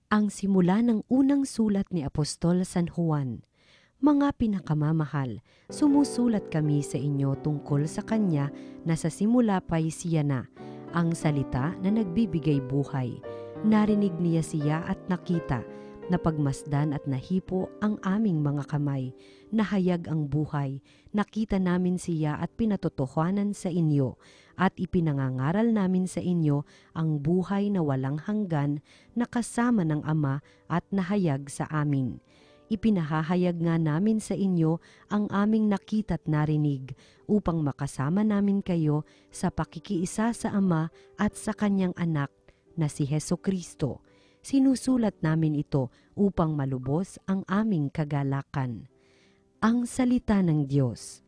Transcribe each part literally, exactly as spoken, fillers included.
Ang simula ng unang sulat ni Apostol San Juan. Mga pinakamamahal, sumusulat kami sa inyo tungkol sa Kanya na sa simula pa'y siya na, ang salita na nagbibigay buhay. Narinig niya siya at nakita, napagmasdan at nahipo ang aming mga kamay, nahayag ang buhay, nakita namin siya at pinatotohanan sa inyo, at ipinangangaral namin sa inyo ang buhay na walang hanggan na kasama ng Ama at nahayag sa amin. Ipinahahayag nga namin sa inyo ang aming nakita't narinig upang makasama namin kayo sa pakikiisa sa Ama at sa Kanyang Anak na si Hesukristo. Sinusulat namin ito upang malubos ang aming kagalakan. Ang Salita ng Diyos.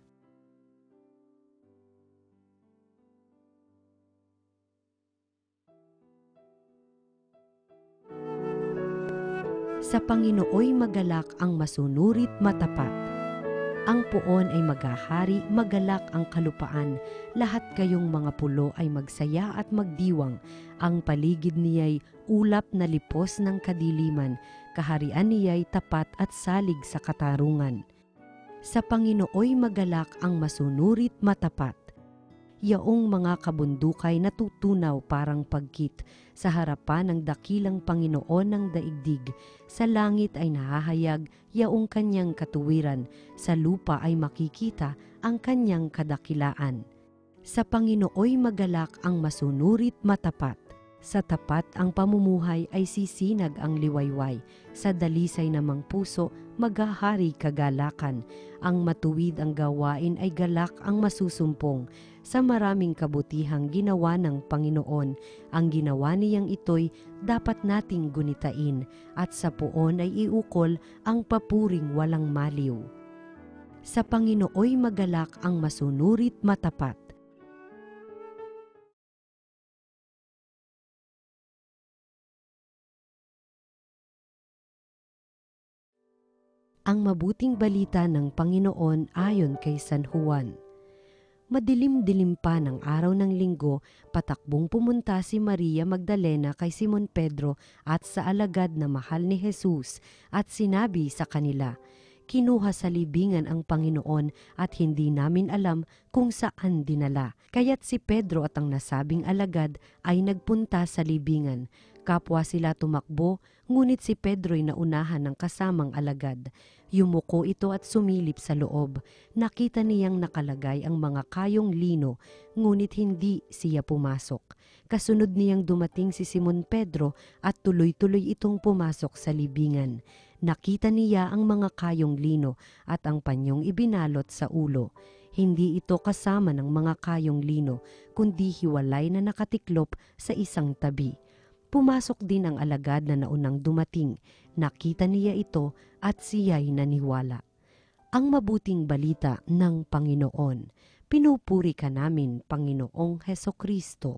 Sa Panginooy magalak ang masunurit matapat. Ang puon ay maghahari, magalak ang kalupaan. Lahat kayong mga pulo ay magsaya at magdiwang. Ang paligid niya'y ulap na lipos ng kadiliman. Kaharian niya'y tapat at salig sa katarungan. Sa Panginooy magalak ang masunurit matapat. Yaong mga kabundukay natutunaw parang pagkit sa harapan ng dakilang Panginoon ng daigdig. Sa langit ay nahahayag yaong kanyang katuwiran, sa lupa ay makikita ang kanyang kadakilaan. Sa Panginooy magalak ang masunurit matapat. Sa tapat ang pamumuhay ay sisinag ang liwayway, sa dalisay namang puso maghahari kagalakan. Ang matuwid ang gawain ay galak ang masusumpong, sa maraming kabutihang ginawa ng Panginoon. Ang ginawa niyang ito'y dapat nating gunitain, at sa puon ay iukol ang papuring walang maliw. Sa Panginooy magalak ang masunurit matapat. Ang mabuting balita ng Panginoon ayon kay San Juan. Madilim-dilim pa ng araw ng linggo, patakbong pumunta si Maria Magdalena kay Simon Pedro at sa alagad na mahal ni Jesus at sinabi sa kanila, "Kinuha sa libingan ang Panginoon at hindi namin alam kung saan dinala." Kaya't si Pedro at ang nasabing alagad ay nagpunta sa libingan. Kapwa sila tumakbo, ngunit si Pedro'y naunahan ng kasamang alagad. Yumuko ito at sumilip sa loob. Nakita niyang nakalagay ang mga kayong lino, ngunit hindi siya pumasok. Kasunod niyang dumating si Simon Pedro at tuloy-tuloy itong pumasok sa libingan. Nakita niya ang mga kayong lino at ang panyong ibinalot sa ulo. Hindi ito kasama ng mga kayong lino, kundi hiwalay na nakatiklop sa isang tabi. Pumasok din ang alagad na naunang dumating. Nakita niya ito at siya'y naniwala. Ang mabuting balita ng Panginoon. Pinupuri ka namin, Panginoong Hesukristo.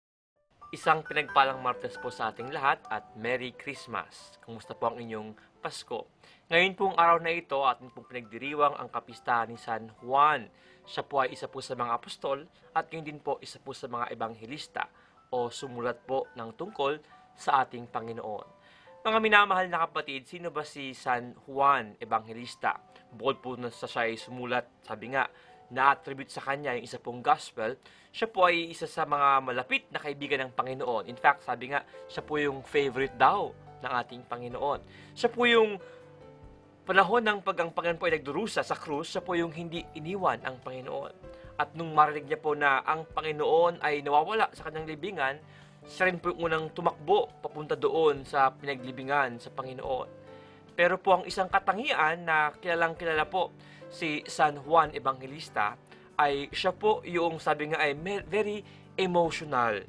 Isang pinagpalang Martes po sa ating lahat at Merry Christmas. Kumusta po ang inyong Pasko? Ngayon pong araw na ito ating pong pinagdiriwang ang kapistahan ni San Juan. Siya po ay isa po sa mga apostol at ngayon din po isa po sa mga ebanghelista o sumulat po ng tungkol sa ating Panginoon. Mga minamahal na kapatid, sino ba si San Juan Evangelista? Bukod po na sa siya ay sumulat, sabi nga, na-attribute sa kanya yung isa pong gospel, siya po ay isa sa mga malapit na kaibigan ng Panginoon. In fact, sabi nga, siya po yung favorite daw ng ating Panginoon. Siya po yung panahon ng pag ang Panginoon po ay nagdurusa sa krus, siya po yung hindi iniwan ang Panginoon. At nung marinig niya po na ang Panginoon ay nawawala sa kanyang libingan, siya rin po yung unang tumakbo papunta doon sa pinaglibingan sa Panginoon. Pero po ang isang katangian na kilalang kilala po si San Juan Evangelista ay siya po yung sabi nga ay very emotional.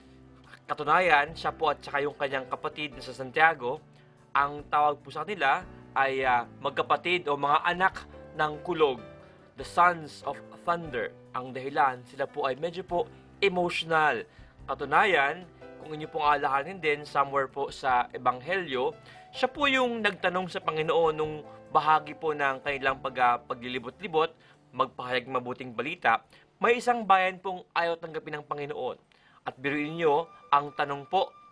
Katunayan, siya po at saka yung kanyang kapatid na sa Santiago, ang tawag po sa kanila ay uh, magkapatid o mga anak ng kulog, the sons of thunder. Ang dahilan, sila po ay medyo po emotional. Katunayan, kung inyo pong alahanin din, somewhere po sa Ebanghelyo, siya po yung nagtanong sa Panginoon nung bahagi po ng kanilang pag, uh, paglilibot-libot, magpahayag mabuting balita, may isang bayan pong ayaw tanggapin ng Panginoon. At biruin nyo, ang tanong po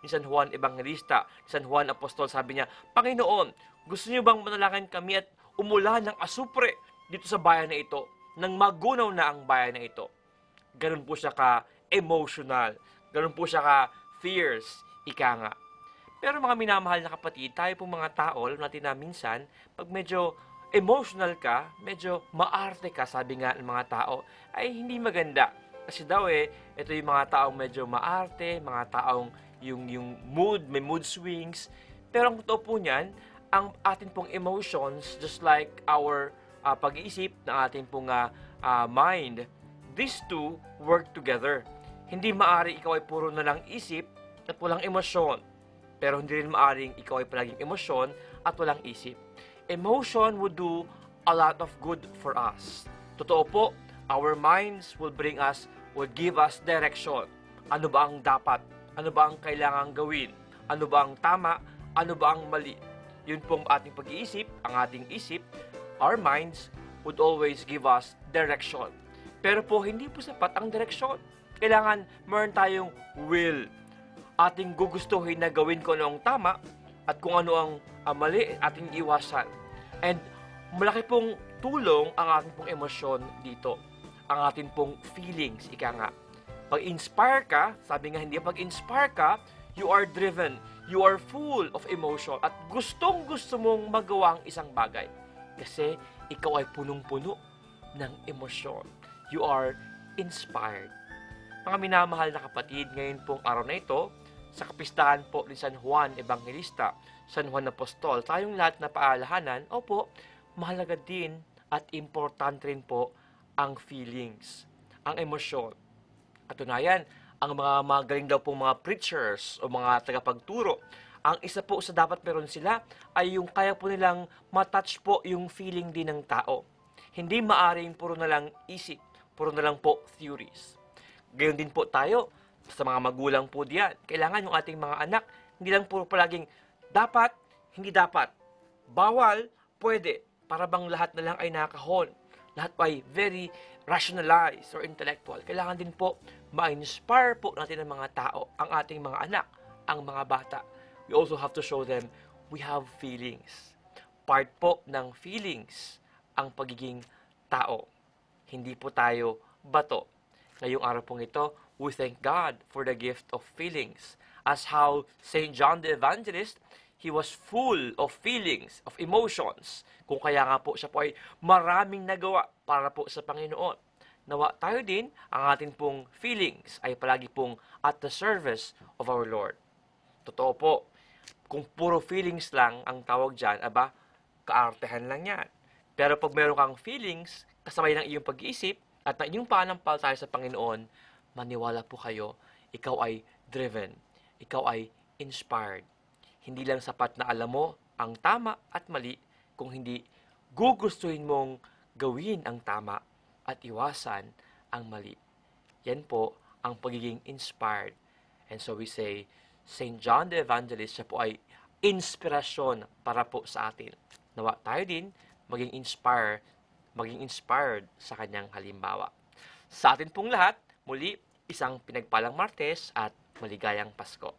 ni San Juan Evangelista, ni San Juan Apostol. Sabi niya, Panginoon, gusto niyo bang manalangin kami at umulan ng asupre dito sa bayan na ito, nang magunaw na ang bayan na ito? Ganun po siya ka-emotional. Ganun po siya ka-fierce, ika nga. Pero mga minamahal na kapatid, tayo pong mga tao, alam natin na minsan, pag medyo emotional ka, medyo maarte ka, sabi nga ng mga tao, ay hindi maganda. Kasi daw eh, ito yung mga taong medyo maarte, mga taong yung, yung mood, may mood swings. Pero ang totoo po niyan, ang atin pong emotions, just like our uh, pag-iisip ng ating pong uh, uh, mind, these two work together. Hindi maari ikaw ay puro na lang isip at walang emosyon. Pero hindi rin maaring ikaw ay palaging emosyon at walang isip. Emotion would do a lot of good for us. Totoo po, our minds will bring us, will give us direction. Ano ba ang dapat? Ano ba ang kailangang gawin? Ano ba ang tama? Ano ba ang mali? Yun pong ating pag-iisip, ang ating isip, our minds would always give us direction. Pero po, hindi po sapat ang direksyon. Kailangan meron tayong will. Ating gugustuhin na gawin ko ano ang tama at kung ano ang uh, mali, ating iwasan. And malaki pong tulong ang ating pong emosyon dito. Ang ating pong feelings, ika nga. Pag-inspire ka, sabi nga hindi, pag-inspire ka, you are driven, you are full of emotion at gustong gusto mong magawa ang isang bagay. Kasi ikaw ay punong-puno ng emosyon. You are inspired. Mga minamahal na kapatid, ngayon pong araw na ito, sa kapistahan po ni San Juan Evangelista, San Juan Apostol, tayong lahat na paalahanan, opo, mahalaga din at importante rin po ang feelings, ang emosyon. Katunayan, ang mga magaling daw pong mga preachers o mga tagapagturo, ang isa po sa dapat meron sila ay yung kaya po nilang matouch po yung feeling din ng tao. Hindi maaring puro na lang isip, puro na lang po theories. Gayon din po tayo, sa mga magulang po diyan. Kailangan yung ating mga anak, hindi lang puro palaging dapat, hindi dapat. Bawal, pwede. Para bang lahat na lang ay nakahon. Lahat ay very rationalized or intellectual. Kailangan din po ma-inspire po natin ang mga tao, ang ating mga anak, ang mga bata. We also have to show them we have feelings. Part po ng feelings ang pagiging tao. Hindi po tayo bato. Ngayong araw pong ito, we thank God for the gift of feelings. As how Saint John the Evangelist, he was full of feelings, of emotions. Kung kaya nga po siya po ay maraming nagawa para po sa Panginoon. Nawa tayo din, ang ating pong feelings ay palagi pong at the service of our Lord. Totoo po, kung puro feelings lang ang tawag dyan, aba, kaartehan lang yan. Pero pag meron kang feelings, kasabay ng iyong pag-iisip, at ng inyong pananampalataya sa Panginoon, maniwala po kayo, ikaw ay driven, ikaw ay inspired. Hindi lang sapat na alam mo ang tama at mali, kung hindi gugustuhin mong gawin ang tama at iwasan ang mali. Yan po ang pagiging inspired. And so we say, Saint John the Evangelist, siya po ay inspirasyon para po sa atin. Nawa tayo din maging inspired maging inspired sa kanyang halimbawa. Sa atin pong lahat, muli, isang pinagpalang Martes at maligayang Pasko.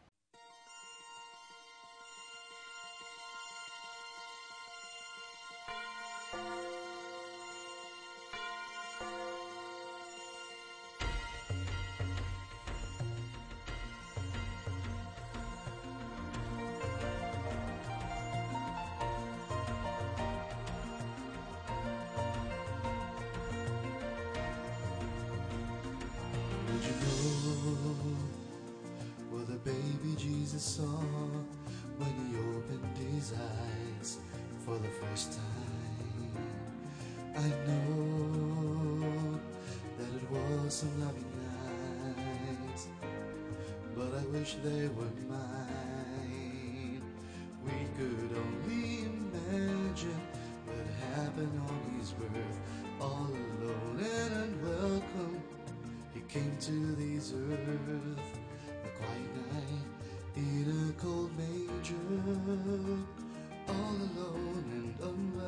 Did you know what the baby Jesus saw when he opened his eyes for the first time? I know that it was some loving nights, but I wish they were mine. We could only imagine what happened on his birth, all alone and unwelcome. He came to this earth, a quiet night in a cold manger, all alone and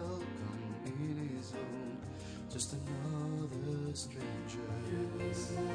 unwelcome in his own, just another stranger.